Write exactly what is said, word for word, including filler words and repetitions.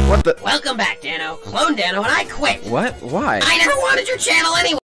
What the? Welcome back, Dano. Clone Dano, and I quit. What? Why? I never wanted your channel anyway.